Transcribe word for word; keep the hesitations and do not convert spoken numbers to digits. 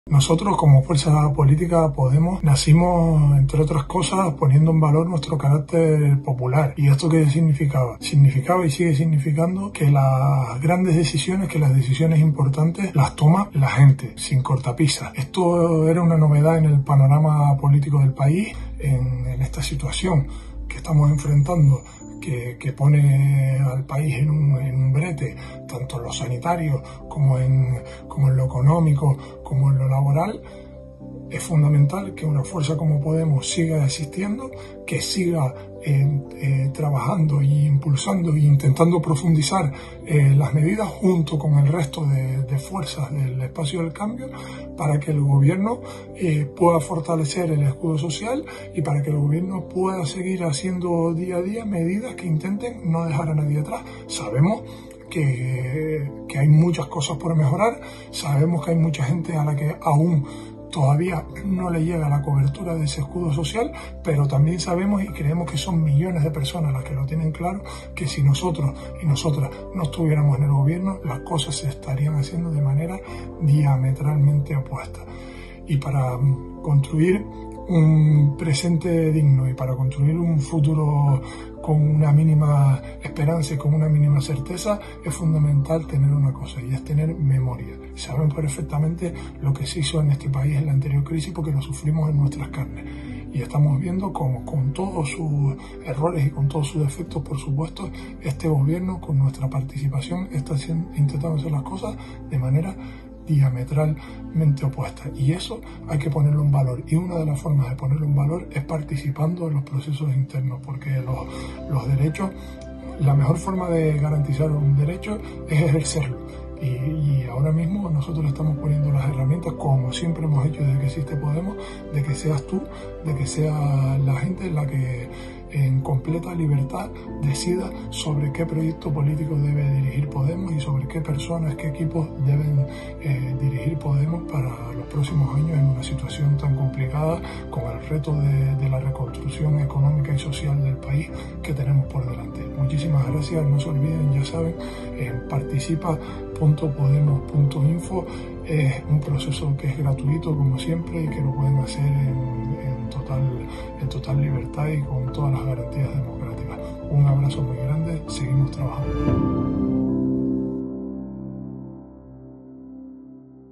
Nosotros como fuerza política Podemos nacimos, entre otras cosas, poniendo en valor nuestro carácter popular. ¿Y esto qué significaba? Significaba y sigue significando que las grandes decisiones, que las decisiones importantes las toma la gente, sin cortapisas. Esto era una novedad en el panorama político del país, en, en esta situación que estamos enfrentando, que, que pone al país en un, en un brete, tanto en lo sanitario como en, como en lo económico, como en lo laboral. Es fundamental que una fuerza como Podemos siga existiendo, que siga eh, eh, trabajando e impulsando e intentando profundizar eh, las medidas junto con el resto de, de fuerzas del espacio del cambio, para que el gobierno eh, pueda fortalecer el escudo social y para que el gobierno pueda seguir haciendo día a día medidas que intenten no dejar a nadie atrás. Sabemos que, que hay muchas cosas por mejorar, sabemos que hay mucha gente a la que aún todavía no le llega la cobertura de ese escudo social, pero también sabemos y creemos que son millones de personas las que lo tienen claro, que si nosotros y nosotras no estuviéramos en el gobierno, las cosas se estarían haciendo de manera diametralmente opuesta. Y para construir un presente digno y para construir un futuro con una mínima esperanza y con una mínima certeza, es fundamental tener una cosa, y es tener memoria. Sabemos perfectamente lo que se hizo en este país en la anterior crisis, porque lo sufrimos en nuestras carnes. Y estamos viendo cómo, con todos sus errores y con todos sus defectos, por supuesto, este gobierno, con nuestra participación, está haciendo, intentando hacer las cosas de manera diametralmente opuesta, y eso hay que ponerlo en valor, y una de las formas de ponerlo en valor es participando en los procesos internos, porque los, los derechos, la mejor forma de garantizar un derecho es ejercerlo, y, y ahora mismo nosotros estamos poniendo las herramientas, como siempre hemos hecho desde que existe Podemos, de que seas tú, de que sea la gente la que en completa libertad decida sobre qué proyecto político debe dirigir Podemos y sobre qué personas, qué equipos deben eh, dirigir Podemos para los próximos años en una situación tan complicada, con el reto de, de la reconstrucción económica y social del país que tenemos por delante. Muchísimas gracias, no se olviden, ya saben, eh, participa punto podemos punto info, es un proceso que es gratuito como siempre y que lo pueden hacer en, en, total, en total libertad y con todas las garantías democráticas. Un abrazo muy grande, seguimos trabajando.